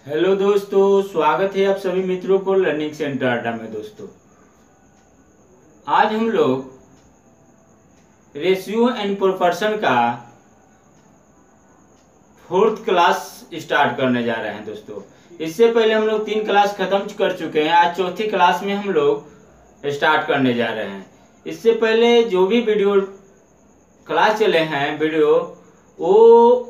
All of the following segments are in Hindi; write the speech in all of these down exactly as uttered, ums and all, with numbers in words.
हेलो दोस्तों, स्वागत है आप सभी मित्रों को लर्निंग सेंटर अड्डा में। दोस्तों आज हम लोग रेशियो एंड प्रोपोर्शन का फोर्थ क्लास स्टार्ट करने जा रहे हैं। दोस्तों इससे पहले हम लोग तीन क्लास खत्म कर चुके हैं। आज चौथी क्लास में हम लोग स्टार्ट करने जा रहे हैं। इससे पहले जो भी वीडियो क्लास चले हैं वीडियो वो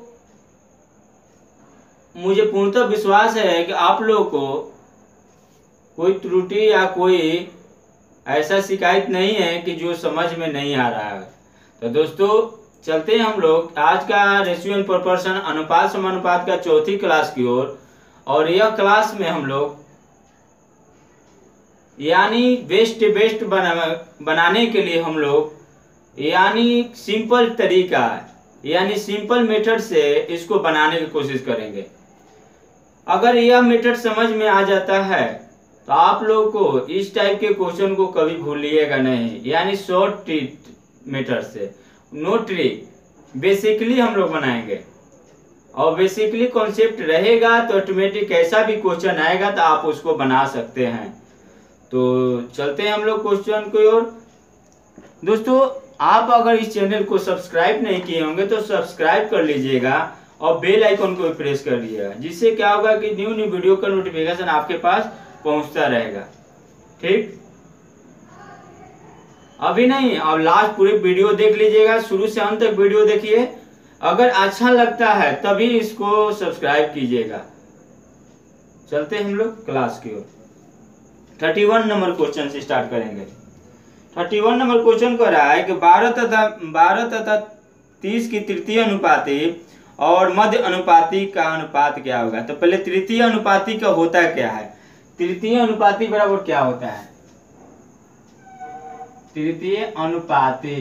मुझे पूर्णतः विश्वास है कि आप लोगों को कोई त्रुटि या कोई ऐसा शिकायत नहीं है कि जो समझ में नहीं आ रहा है। तो दोस्तों चलते हैं हम लोग आज का रेशियो एंड प्रोपोर्शन अनुपात समानुपात का चौथी क्लास की ओर। और, और यह क्लास में हम लोग यानी बेस्ट बेस्ट बना, बनाने के लिए हम लोग यानी सिंपल तरीका यानी सिंपल मेथड से इसको बनाने की कोशिश करेंगे। अगर यह मेथड समझ में आ जाता है तो आप लोग को इस टाइप के क्वेश्चन को कभी भूलिएगा नहीं। यानी शॉर्ट ट्रिक मेथड से, नो ट्रिक, बेसिकली हम लोग बनाएंगे। और बेसिकली कॉन्सेप्ट रहेगा तो ऑटोमेटिक कैसा भी क्वेश्चन आएगा तो आप उसको बना सकते हैं। तो चलते हैं हम लोग क्वेश्चन की ओर। दोस्तों आप अगर इस चैनल को सब्सक्राइब नहीं किए होंगे तो सब्सक्राइब कर लीजिएगा और बेल आइकन को प्रेस कर लीजिएगा, जिससे क्या होगा कि न्यू न्यू वीडियो का नोटिफिकेशन आपके पास पहुंचता रहेगा। ठीक, अभी नहीं, अब लास्ट पूरी वीडियो देख लीजिएगा, शुरू से अंत तक वीडियो देखिए। अगर अच्छा लगता है तभी इसको सब्सक्राइब कीजिएगा। चलते हैं हम लोग क्लास की ओर। थर्टी वन नंबर क्वेश्चन से स्टार्ट करेंगे। थर्टी वन नंबर क्वेश्चन को रहा है कि बारह तथा बारह तथा तीस की तृतीय अनुपाती और मध्य अनुपाती का अनुपात क्या होगा। तो पहले तृतीय अनुपाती का होता क्या है। तृतीय अनुपाती बराबर क्या होता है। तृतीय अनुपाती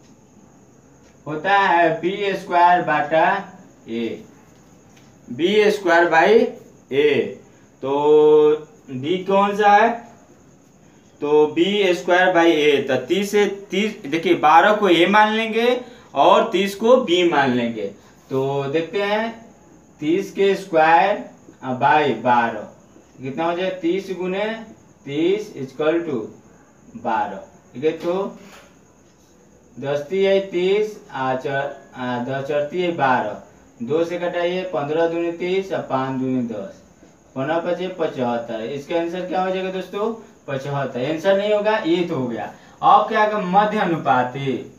होता है बी स्क्वायर बाटा a, b square by a. तो डी कौन सा है, तो बी स्क्वायर बाई ए। तो तीस से तीस, देखिए बारह को ए मान लेंगे और तीस को बी मान लेंगे। तो देखते हैं तीस के स्क्वायर बाई बारह कितना हो जाए, तीस गुने तीस इक्वल टू बारह। ठीक है, तो दसती है तीस, दस चढ़ती है बारह, दो से कटाइए, पंद्रह दूनी तीस और पाँच दूनी दस, पंद्रह पचे पचहत्तर। इसका आंसर क्या हो जाएगा दोस्तों, पचहत्तर। आंसर नहीं होगा, ये तो हो गया। अब क्या होगा, मध्य अनुपाती।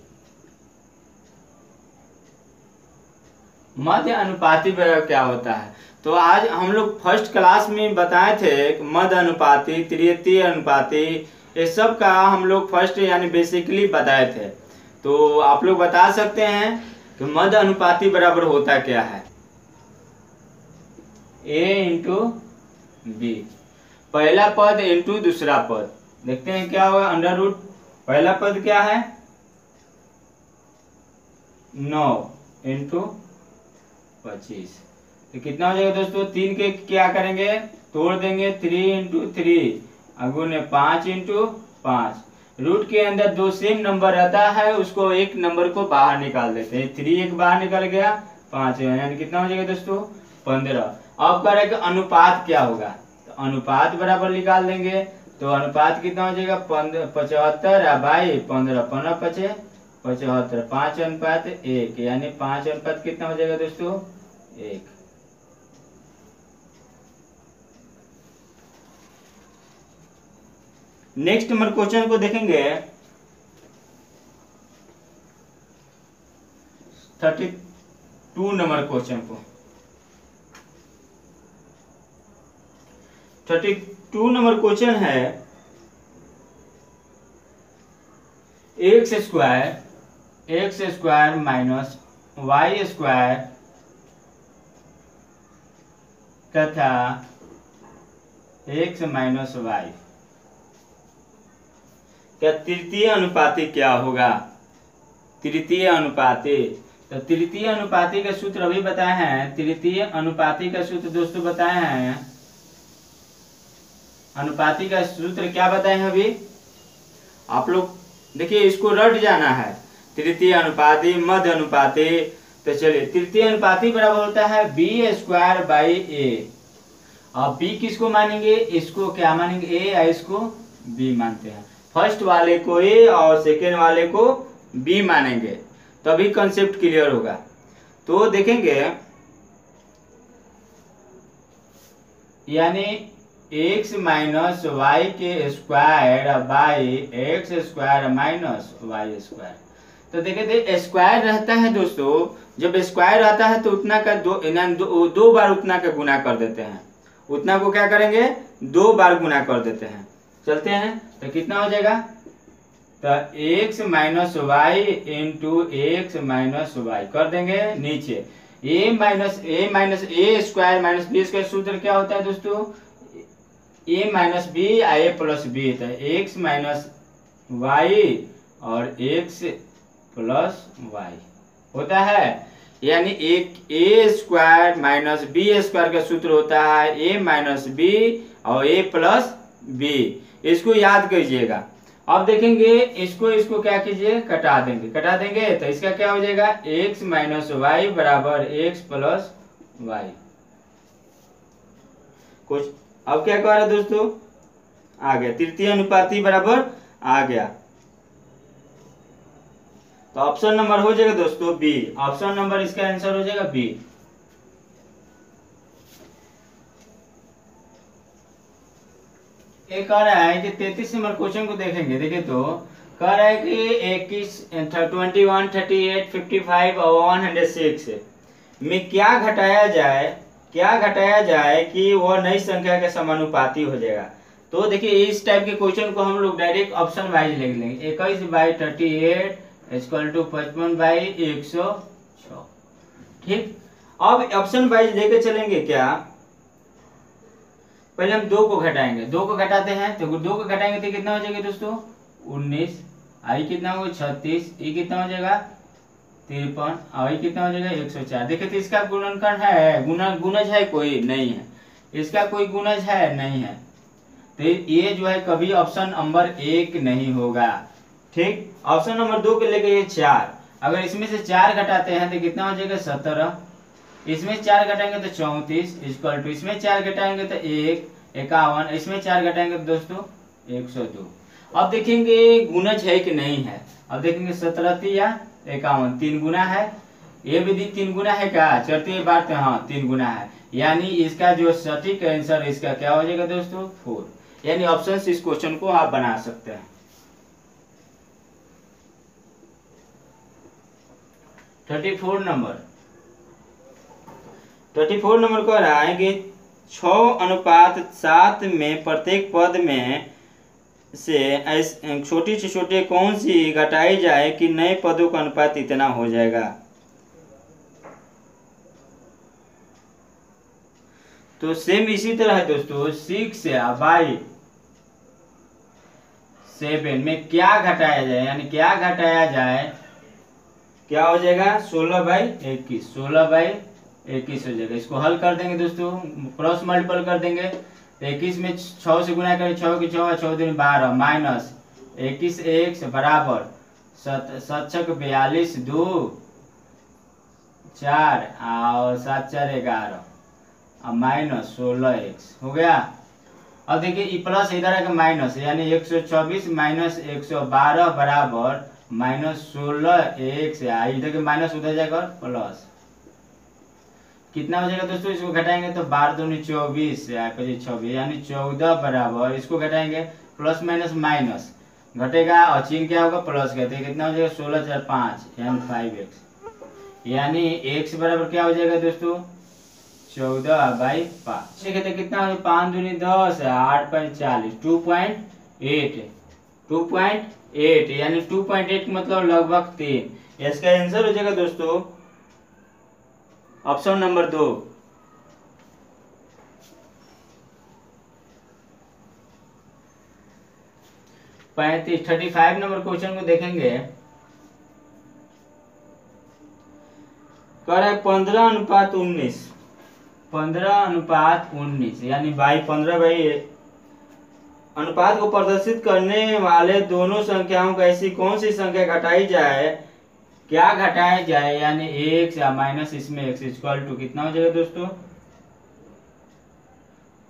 मध्य अनुपाती बराबर क्या होता है। तो आज हम लोग फर्स्ट क्लास में बताए थे मध्य अनुपाती, तृतीय अनुपाती, ये सब का हम लोग फर्स्ट यानी बेसिकली बताए थे। तो आप लोग बता सकते हैं कि मध्य अनुपाती बराबर होता क्या है। ए इंटू बी, पहला पद इंटू दूसरा पद। देखते हैं क्या होगा, अंडर रूट पहला पद क्या है, नौ इंटू पच्चीस। तो कितना हो जाएगा दोस्तों, तीन के क्या करेंगे, तोड़ देंगे, थ्री इंटू थ्री अगुने पांच इंटू पांच। रूट के अंदर दो सेम नंबर रहता है, उसको एक नंबर को बाहर निकाल देते हैं। थ्री एक बाहर निकल गया, पांच यानी कितना हो जाएगा दोस्तों, पंद्रह। अब करेंगे अनुपात क्या होगा, तो अनुपात बराबर निकाल देंगे। तो अनुपात कितना हो जाएगा, पचहत्तर बाई पंद्रह, पंद्रह पचे पचहत्तर, पांच अनुपात एक यानी पांच अनुपात कितना हो जाएगा दोस्तों, एक। नेक्स्ट नंबर क्वेश्चन को देखेंगे, थर्टी टू नंबर क्वेश्चन को। थर्टी टू नंबर क्वेश्चन है x square x square minus y square तथा एक्स माइनस वाई क्या तृतीय अनुपाती क्या होगा। तृतीय अनुपाती, तो तृतीय अनुपाती का सूत्र अभी बताए हैं। तृतीय अनुपाती का सूत्र दोस्तों बताए हैं, अनुपाती का सूत्र क्या बताए हैं अभी आप लोग देखिए, इसको रट जाना है। तृतीय अनुपाती, मध्य अनुपाती, तो चलिए तृतीय अनुपाती बराबर होता है बी स्क्वायर बाई ए। अब बी किसको मानेंगे, इसको क्या मानेंगे ए, या इसको बी मानते हैं। फर्स्ट वाले को ए और सेकेंड वाले को बी मानेंगे, तभी कंसेप्ट क्लियर होगा। तो देखेंगे यानी एक्स माइनस वाई के square by x square minus y square. तो देखिए स्क्वायर रहता है दोस्तों, जब स्क्वायर रहता है तो उतना का दो, दो दो बार उतना का गुना कर देते हैं। उतना को क्या करेंगे, दो बार गुना कर देते हैं। चलते हैं तो कितना हो जाएगा, तो x minus y into x minus y कर देंगे नीचे। a minus a minus a square minus b square सूत्र क्या होता है दोस्तों, a minus b a plus b, तो x माइनस वाई और x प्लस वाई होता है। यानी एक a square minus b square का सूत्र होता है ए माइनस बी और ए प्लस बी। इसको याद कीजिएगा। अब देखेंगे इसको इसको क्या कीजिए, कटा देंगे। कटा देंगे तो इसका क्या हो जाएगा, एक्स माइनस वाई बराबर एक्स प्लस वाई। कुछ अब क्या कह रहा है दोस्तों, आ गया तृतीय अनुपाती बराबर आ गया। तो ऑप्शन नंबर हो जाएगा दोस्तों बी। ऑप्शन नंबर इसका आंसर हो जाएगा बी। ये कह रहा है कि तैतीस नंबर क्वेश्चन को देखेंगे। देखिए तो कह रहा है कि इक्कीस, twenty one, thirty eight, fifty five और वन हंड्रेड सिक्स में क्या घटाया जाए, क्या घटाया जाए कि वह नई संख्या के समानुपाती हो जाएगा। तो देखिए इस टाइप के क्वेश्चन को हम लोग डायरेक्ट ऑप्शन वाइज लिख लेंगे। इक्कीस by thirty eight equal to पचपन बाई एक सौ छः। ठीक, अब ऑप्शन वाइज लेके चलेंगे। क्या पहले हम दो को घटाएंगे, दो को घटाते हैं तो दो को घटाएंगे तो कितना हो जाएगा दोस्तों, उन्नीस। आई कितना होगा, छत्तीस। ई कितना हो जाएगा, तिरपन। आई कितना हो जाएगा, एक सौ चार। देखिए तो इसका गुणनखंड है, गुना गुणज है कोई नहीं है, इसका कोई गुणज है नहीं है। तो ये जो है कभी ऑप्शन नंबर एक नहीं होगा। ठीक, ऑप्शन नंबर दो के लेके ये चार, अगर इसमें से चार घटाते हैं तो कितना हो जाएगा, सत्रह। इसमें चार घटाएंगे तो चौंतीस इक्वल टू, इसमें चार घटाएंगे तो एक, इक्यावन। इसमें चार घटाएंगे तो दोस्तों एक सौ दो। अब देखेंगे गुणज है कि नहीं है। अब देखेंगे सत्रह या इक्यावन तीन गुना है, ये विधि तीन गुना है क्या, चलती बात, हाँ तीन गुना है। यानी इसका जो सटीक आंसर इसका क्या हो जाएगा दोस्तों, फोर। यानी ऑप्शन इस क्वेश्चन को आप बना सकते हैं। थर्टी फोर नंबर थर्टी फोर नंबर कह रहा है कि छः अनुपात सात में प्रत्येक पद में से छोटी से छोटी कौन सी घटाई जाए कि नए पदों का अनुपात इतना हो जाएगा। तो सेम इसी तरह है दोस्तों, सिक्स बाई सेवन में क्या घटाया जाए, यानी क्या घटाया जाए, क्या हो जाएगा, सोलह बाई इक्कीस। सोलह बाई इक्कीस हो जाएगा। इसको हल कर देंगे दोस्तों, क्रॉस मल्टीपल कर देंगे। इक्कीस में छः से गुना करें, छः की छः, छः दिन बारह, माइनस इक्कीस एक्स बराबर सत सत बयालीस, दो चार और सात चार ग्यारह, माइनस सोलह एक्स हो गया। अब देखिए ई प्लस इधर है माइनस, यानी एक सौ चौबीस माइनस एक सौ बारह बराबर माइनस सोलह एक्स। इधर के माइनस उधर जाएगा प्लस, कितना हो जाएगा दोस्तों, इसको घटाएंगे तो बारह दूनी चौबीस, छब्बीस, यानी चौदह बराबर, इसको घटाएंगे प्लस माइनस माइनस घटेगा और चिन्ह क्या होगा, प्लस कहते हैं। कितना हो जाएगा, सोलह चार पाँच, यानी फाइव एक्स। यानी एक्स बराबर क्या हो जाएगा दोस्तों, चौदह बाई पाँच। कहते कितना हो, पाँच दूनी दस, आठ पाँच चालीस, two point eight two point eight यानी टू पॉइंट एट मतलब लगभग तीन। इसका आंसर हो जाएगा दोस्तों ऑप्शन नंबर दो। पैंतीस थर्टी फाइव नंबर क्वेश्चन को देखेंगे। कह रहा है पंद्रह अनुपात उन्नीस, पंद्रह अनुपात उन्नीस यानी बाई पंद्रह बाई अनुपात को प्रदर्शित करने वाले दोनों संख्याओं को ऐसी कौन सी संख्या घटाई जाए, क्या घटाया जाए, यानी एक्स या माइनस इसमें एक्स इक्वल टू कितना हो जाएगा दोस्तों,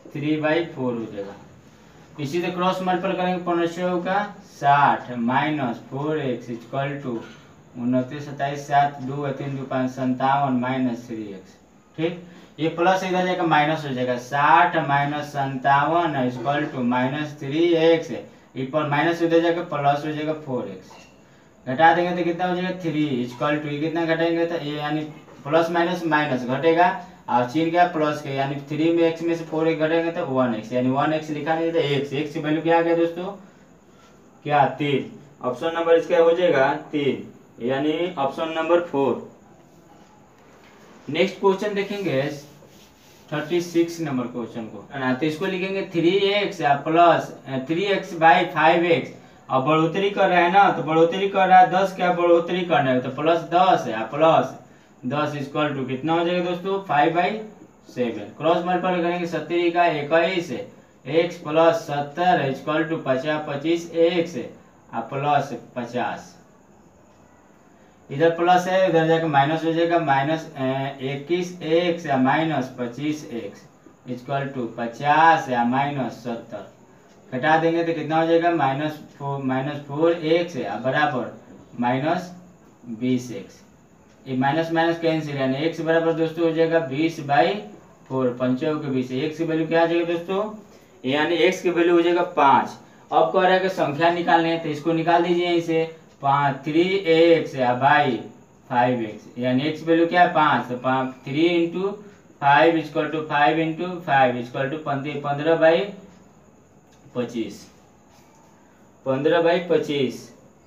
थ्री बाई फोर हो जाएगा। इसी से क्रॉस मल्टीपल करेंगे, पंद्रह का साठ minus four x equal to उनतीस सत्ताईस सात दो तीन दो पाँच संतावन माइनस थ्री एक्स। ठीक, ये प्लस इधर जाएगा माइनस हो जाएगा, साठ माइनस संतावन equal to minus three x, equal minus उधर जाएगा प्लस हो जाएगा फोर एक्स। घटा देंगे तो कितना हो जाएगा थ्री इक्वल टू, कितना घटाएंगे तो ये यानी प्लस माइनस माइनस घटेगा और चिन्ह क्या प्लस के, यानी थ्री में एक्स में से फोर एक्स घटेंगे तो वन एक्स, यानी वन एक्स लिखा नहीं तो एक्स, एक्स की वैल्यू क्या आ गया दोस्तों, क्या तीन। ऑप्शन नंबर इसका हो जाएगा तीन, यानी ऑप्शन नंबर फोर। नेक्स्ट क्वेश्चन देखेंगे थर्टी सिक्स नंबर क्वेश्चन को, तो इसको लिखेंगे three x plus three x by five x, और बढ़ोतरी कर रहा है ना, तो बढ़ोतरी कर रहा है दस, क्या बढ़ोतरी करना है तो प्लस दस है, प्लस दस इक्वल टू कितना हो जाएगा दोस्तों five by seven. Cross multiple करेंगे, सत्तरी का इक्कीस एक्स प्लस सत्तर इक्वल टू पचास पच्चीस एक्स प्लस पचास, इधर प्लस है उधर जाकर माइनस हो जाएगा, माइनस इक्कीस एक्स या माइनस पच्चीस एक्स इक्वल टू पचास या माइनस सत्तर। घटा देंगे तो कितना हो जाएगा minus four minus four x बराबर माइनस बीस एक्स। ये माइनस माइनस कैंसिल, यानी एक्स बराबर दोस्तों हो जाएगा बीस बाई फोर, पंचों के बीस। एक्स की वैल्यू क्या आ जाएगा दोस्तों, यानी एक्स की वैल्यू हो जाएगा पाँच। अब कह रहा है कि संख्या निकालने है तो इसको निकाल दीजिए यहीं से, पाँच three x by five x, यानी एक्स वैल्यू क्या है पाँच, तो पाँच three into five equal to five into five equal to पंद्रह बाई पच्चीस, पंद्रह बाई पच्चीस।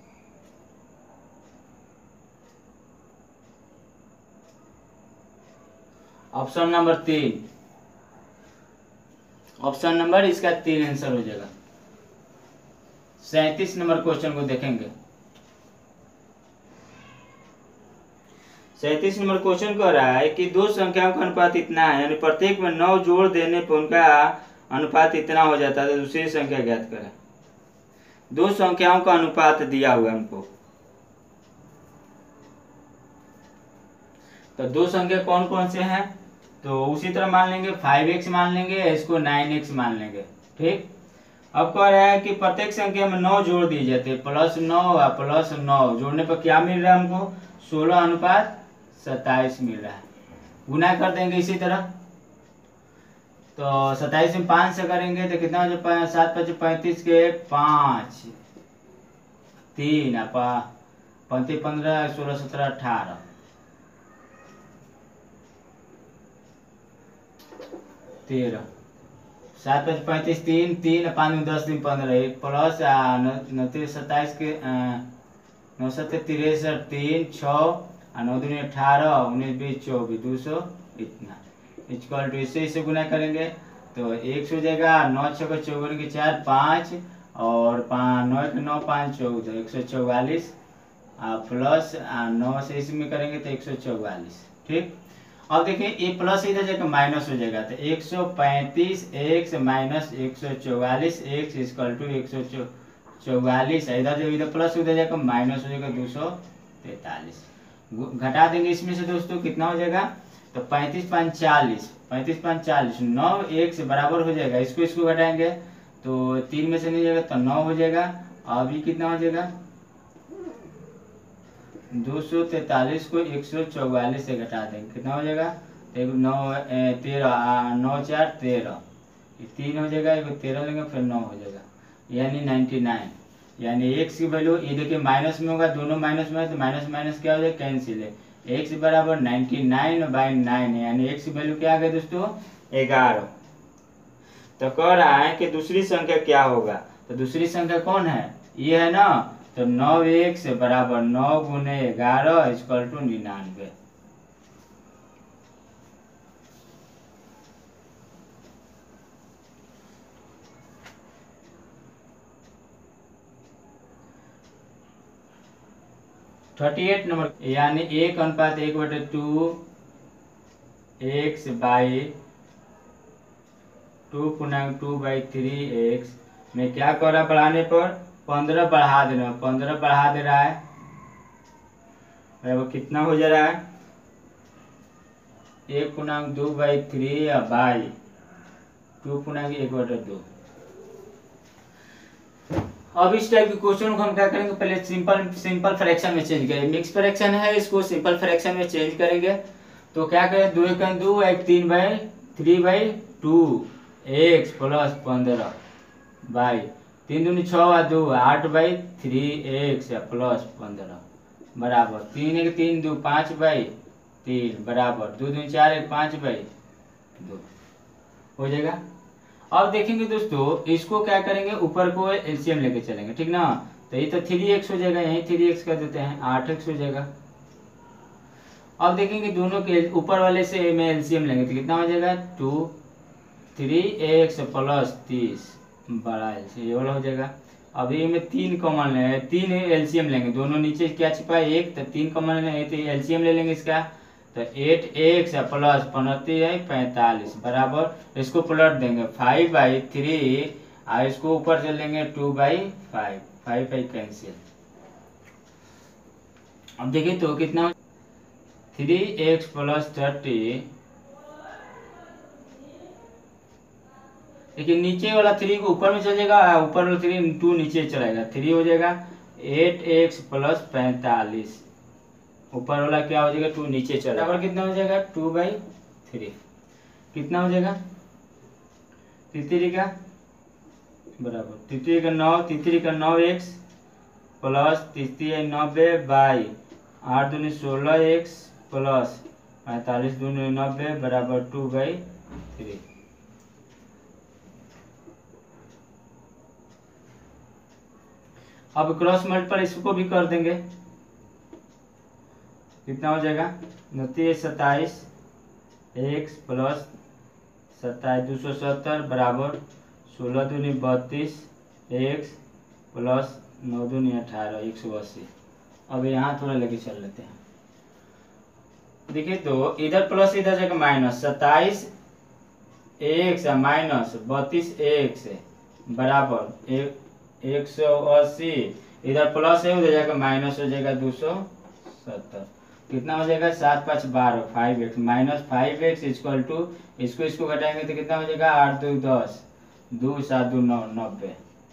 ऑप्शन नंबर तीन, ऑप्शन नंबर इसका तीन आंसर हो जाएगा। सैंतीस नंबर क्वेश्चन को देखेंगे। सैंतीस नंबर क्वेश्चन कह रहा है कि दो संख्याओं का अनुपात इतना है, यानी प्रत्येक में नौ जोड़ देने पर उनका अनुपात इतना हो जाता है, तो दूसरी संख्या ज्ञात करें। दो संख्याओं का अनुपात दिया हुआ है हमको, तो दो संख्या कौन कौन से हैं, तो उसी तरह मान लेंगे फाइव एक्स मान लेंगे, इसको नाइन एक्स मान लेंगे। ठीक, अब कह रहा है कि प्रत्येक संख्या में नौ जोड़ दिए जाते हैं, प्लस नौ और प्लस नौ जोड़ने पर क्या मिल रहा है हमको, सोलह अनुपात सत्ताईस मिल रहा है। गुना कर देंगे इसी तरह, तो सत्ताईस में पाँच से करेंगे तो कितना हो जाए, सात पच्चीस पैंतीस के पाँच तीन पैंतीस पंद्रह सोलह सत्रह अठारह, तेरह सात पच पैंतीस तीन तीन पाँच में दस दिन पंद्रह, एक प्लस उनतीस सत्ताईस के नौ सत्तर तिरसठ तीन छः नौ दूनी अठारह उन्नीस बीस चौबीस दो सौ इतना इक्वल टू, इससे इससे गुना करेंगे तो एक सौ हो जाएगा, नौ छः चौवन के चार पाँच और पाँच नौ के नौ पाँच चौदह एक सौ चौवालीस प्लस नौ से इसमें करेंगे तो एक सौ चौवालीस। ठीक, अब देखिए ये प्लस इधर जाकर माइनस हो जाएगा, तो एक सौ पैंतीस एक्स माइनस एक सौ चौवालीस एक्स इक्वल टू एक सौ चौवालीस, इधर जो इधर प्लस उधर जाकर माइनस हो जाएगा दो सौ तैतालीस। घटा देंगे इसमें से दोस्तों कितना हो जाएगा, तो पैंतीस पाँच चालीस, पैंतीस पाँच चालीस, नौ एक से बराबर हो जाएगा, इसको इसको घटाएंगे तो तीन में से नहीं जाएगा तो नौ हो जाएगा, अभी कितना हो जाएगा दो सौ तैतालीस को एक सौ चौवालीस से घटा देंगे कितना हो जाएगा, एक नौ तेरह नौ चार तेरह, तीन हो जाएगा, एक तेरह लेंगे फिर नौ हो जाएगा, यानी नाइन्टी नाइन। यानी एक्स की वैल्यू ये देखिए माइनस में होगा, दोनों माइनस में है तो माइनस माइनस क्या हो जाएगा कैंसिल है, एक्स बराबर नाइन्टी नाइन बाई नाइन, यानी एक्स की वैल्यू क्या आ गया दोस्तों ग्यारह। तो कह रहा है कि दूसरी संख्या क्या होगा, तो दूसरी संख्या कौन है, ये है ना, तो नौ एक्स बराबर नौ गुने ग्यारह इक्वल टू निन्यानवे। थर्टी एट नंबर, यानी एक अनुपात एक बटे टू एक्स बाई टू पूर्णांक टू बाई थ्री एक्स में क्या कर रहा है बढ़ाने पर, पंद्रह बढ़ा दे रहा है, पंद्रह बढ़ा दे रहा है, वो कितना हो जा रहा है, एक पूर्णांक दो बाई थ्री बाई टू पूर्णांक एक बटा दो। अब इस टाइप के क्वेश्चन को हम क्या करेंगे, पहले सिंपल सिंपल फ्रैक्शन में चेंज करेंगे। मिक्स फ्रैक्शन है, इसको सिंपल फ्रैक्शन में चेंज करेंगे। तो क्या करें, दो एक दो, एक तीन by three by two x plus पंद्रह बाई तीन दूनी छः दो आठ बाई थ्री एक्स प्लस पंद्रह बराबर तीन एक तीन दो पाँच बाई तीन बराबर दो दूनी चार एक पाँच बाई दो हो जाएगा। अब देखेंगे दोस्तों, इसको क्या करेंगे, ऊपर को एलसीएम लेके चलेंगे, ठीक ना। तो ये तो थ्री एक्स हो जाएगा, यही थ्री एक्स कर देते हैं, आठ एक्स हो जाएगा। अब देखेंगे दोनों के ऊपर वाले से में एलसीएम लेंगे तो कितना हो जाएगा, टू थ्री एक्स प्लस तीस बड़ा एलसीएम ये वाला हो जाएगा। अब ये में तीन कॉमन ले तीन एलसीएम लेंगे, दोनों नीचे क्या छिपा है एक, तो तीन कॉमन लेंगे तो एलसीएम ले लेंगे इसका, तो एट एक्स प्लस पनतीस है पैंतालीस बराबर इसको पलट देंगे फाइव बाई थ्री और इसको ऊपर चल लेंगे two by five, five by cancel. अब देखिए तो कितना थ्री एक्स प्लस थर्टी, देखिए नीचे वाला थ्री को ऊपर में चल जाएगा, ऊपर वाला थ्री टू नीचे चलाएगा, थ्री हो जाएगा एट एक्स प्लस पैंतालीस, ऊपर वाला क्या हो जाएगा टू नीचे चला, बराबर कितना हो जाएगा टू बाई थ्री, कितना हो जाएगा तितरी का बराबर तितरी का नौ, तितरी का नौ एक्स प्लस तितरी नब्बे बाई आठ दूनी सोलह एक्स प्लस पैंतालीस दूनी नब्बे बराबर टू बाई थ्री। अब क्रॉस मल्टीपल इसको भी कर देंगे, कितना हो जाएगा उनतीस सत्ताईस एक्स प्लस सत्ताईस दो सौ सत्तर बराबर सोलह दूनी बत्तीस एक्स प्लस नौ दूनी अठारह एक सौ अस्सी। अब यहाँ थोड़ा लेके चल लेते हैं, देखिए तो इधर प्लस इधर जाएगा माइनस, सत्ताईस एक्स माइनस बत्तीस एक्स बराबर एक एक सौ अस्सी, इधर प्लस है उधर जाएगा माइनस हो जाएगा दो सौ सत्तर, कितना हो जाएगा सात पाँच बारह five x minus five x equal to इसको इसको घटाएंगे तो कितना हो जाएगा आठ दो दस दो सात दो नौ नब्बे।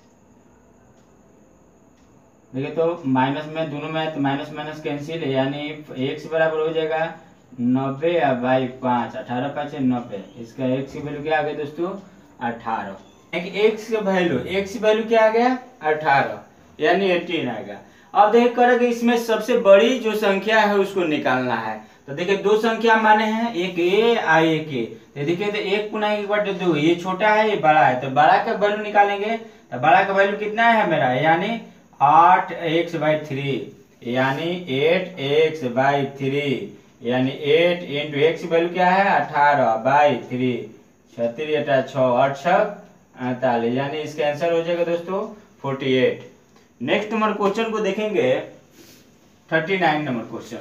देखिए तो माइनस में दोनों में तो माइनस माइनस कैंसिल है, यानी एक्स बराबर हो जाएगा नब्बे बाई पाँच, अठारह पाँच है नब्बे, इसका एक्स की वैल्यू क्या आ गया दोस्तों अठारह। एक्स का वैल्यू एक्स की वैल्यू क्या आ गया अठारह, यानी अठारह आएगा। अब देखिए करेंगे इसमें सबसे बड़ी जो संख्या है उसको निकालना है। तो देखिए दो संख्या माने हैं, एक ए और एक ए, तो देखिए तो एक पुनः एक बटे दो, ये छोटा है ये बड़ा है, तो बड़ा का वैल्यू निकालेंगे तो बड़ा का वैल्यू कितना है मेरा, यानी आठ एक्स बाई थ्री, यानी एट एक्स बाई थ्री, यानी एट इंटू एक्स वैल्यू क्या है अठारह बाई थ्री, छत्तीस अठारह छः आठ छः अड़तालीस, यानी इसका आंसर हो जाएगा दोस्तों forty eight. Next number question को देखेंगे thirty nine number question,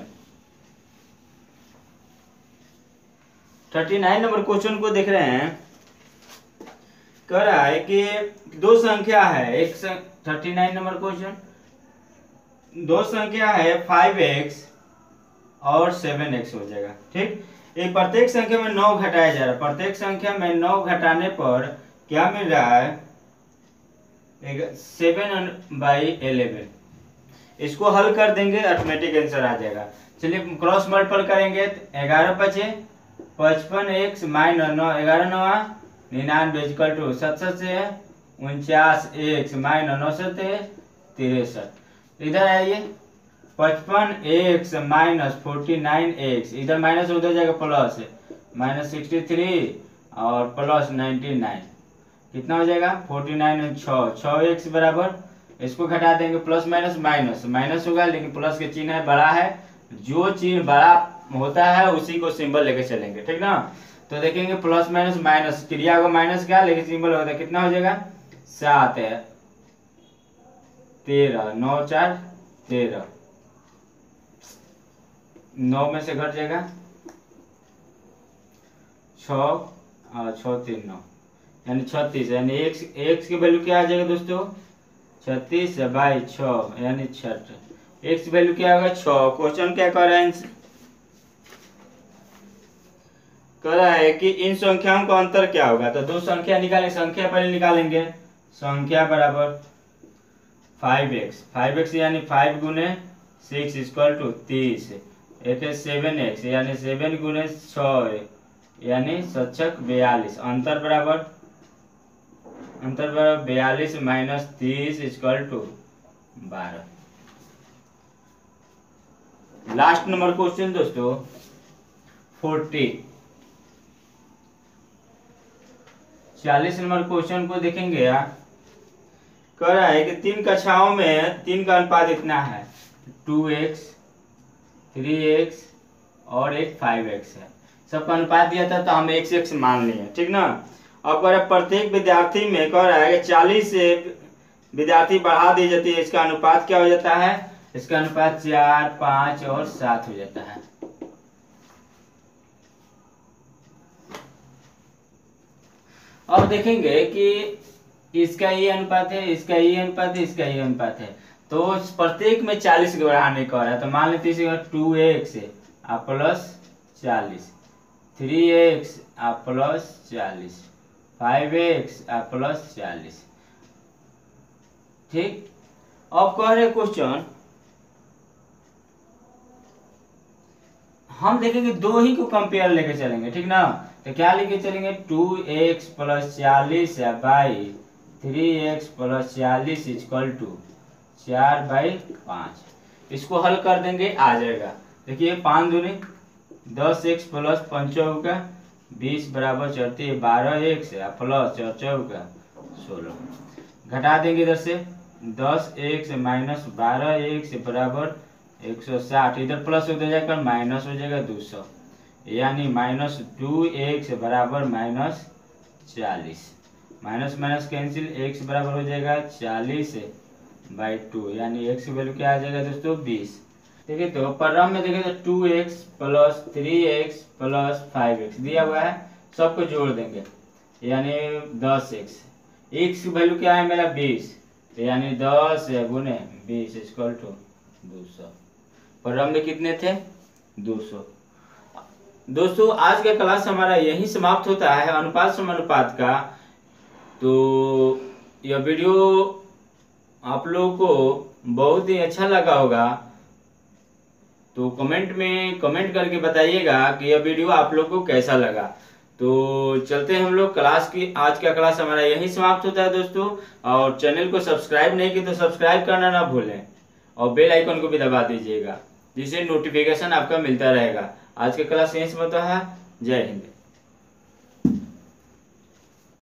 thirty nine number question को देख रहे हैं, कह रहा है कि दो संख्या है, एक थर्टी नाइन नंबर क्वेश्चन, दो संख्या है फाइव एक्स और सेवन एक्स हो जाएगा, ठीक। एक प्रत्येक संख्या में नौ घटाया जा रहा है, प्रत्येक संख्या में नौ घटाने पर क्या मिल रहा है सेवन बाई इलेवन। इसको हल कर देंगे ऑटोमेटिक आंसर आ जाएगा। चलिए क्रॉस मल्टीपल करेंगे, ग्यारह पचे पचपन एक्स माइनस नौ, ग्यारह नौ निन्यानवे इक्वल टू सतसठ से उनचास एक्स माइनस नौ सौ तिरसठ। इधर आइए पचपन x minus forty nine x, इधर माइनस उधर जाएगा प्लस माइनस सिक्सटी थ्री और प्लस नाइन्टी नाइन, कितना हो जाएगा फोर्टी नाइन छः छः एक्स बराबर, इसको घटा देंगे प्लस माइनस माइनस माइनस होगा लेकिन प्लस के चिन्ह है बड़ा है, जो चिन्ह बड़ा होता है उसी को सिंबल लेके चलेंगे, ठीक ना। तो देखेंगे प्लस माइनस माइनस क्रिया को माइनस क्या लेकिन सिंबल होता है, कितना हो जाएगा सात है तेरह नौ चार तेरह, नौ में से घट जाएगा छ और छ तीन नौ यानी छत्तीस, यानी एक्स एक्स की वैल्यू क्या आ जाएगा दोस्तों छत्तीस बाई छ यानी छठ, एक्स की वैल्यू क्या होगा छ। क्वेश्चन क्या कर रहे हैं, कह रहा है कि इन संख्याओं का अंतर क्या होगा। तो दो संख्या निकालेंगे, संख्या पहले निकालेंगे। संख्या बराबर फाइव एक्स, फाइव एक्स यानी फाइव गुने सिक्स इक्वल टू तीस, एक है सेवन एक्स यानी सेवन गुने छः यानी सचक बयालीस। अंतर बराबर अंतर बराबर बयालीस माइनस तीस इक्वल टू बारह। लास्ट नंबर क्वेश्चन दोस्तों फोर्टी, चालीस नंबर क्वेश्चन को देखेंगे। यार कह रहा है कि तीन कक्षाओं में तीन का अनुपात इतना है, टू एक्स, थ्री एक्स और एक फाइव एक्स है। सबका अनुपात दिया था तो हम एक्स एक्स मान लिए, ठीक ना। अब कह रहा है प्रत्येक विद्यार्थी में कह रहा है कि चालीस से विद्यार्थी बढ़ा दी जाती है, इसका अनुपात क्या हो जाता है, इसका अनुपात चार, पाँच और सात हो जाता है। अब देखेंगे कि इसका ये अनुपात है, इसका ये अनुपात है, इसका ये अनुपात है, तो प्रत्येक में चालीस के बढ़ाने का है। तो मान लेते हैं टू एक्स आ प्लस चालीस, थ्री एक्स आ प्लस चालीस, फाइव एक्स आ प्लस चालीस, ठीक। अब कह रहे क्वेश्चन हम देखेंगे दो ही को कंपेयर लेके चलेंगे, ठीक ना। तो क्या लेके चलेंगे, टू एक्स प्लस चालीस बाई थ्री एक्स प्लस चालीस इक्वल टू चार बाई पाँच। इसको हल कर देंगे, आ जाएगा। देखिए पाँच दूनी दस एक्स प्लस पंचौका बीस बराबर चौथी बारह एक्स प्लस चौचौका सोलह। घटा देंगे इधर से दस एक्स माइनस बारह एक्स बराबर एक सौ साठ, इधर प्लस हो जाएगा माइनस हो जाएगा दो सौ, यानी माइनस टू एक्स बराबर माइनस चालीस। माइनस माइनस कैंसिल, एक्स बराबर हो जाएगा चालीस बाई टू, यानी एक्स की वैल्यू क्या आ जाएगा दोस्तों बीस। देखिए तो परिणाम में देखिए तो two x plus three x plus five x दिया हुआ है, सबको जोड़ देंगे यानी दस एक्स। एक्स की वैल्यू क्या है मेरा बीस, यानी दस गुने बीस इक्वल टू दो सौ। परिणाम में कितने थे, दो सौ। दोस्तों आज का क्लास हमारा यही समाप्त होता है अनुपात समानुपात का। तो यह वीडियो आप लोगों को बहुत ही अच्छा लगा होगा, तो कमेंट में कमेंट करके बताइएगा कि यह वीडियो आप लोग को कैसा लगा। तो चलते हैं हम लोग क्लास की, आज का क्लास हमारा यही समाप्त होता है दोस्तों। और चैनल को सब्सक्राइब नहीं किया तो सब्सक्राइब करना ना भूलें और बेल आइकन को भी दबा दीजिएगा, जिससे नोटिफिकेशन आपका मिलता रहेगा। आज का क्लास यहीं समाप्त है। जय हिंद।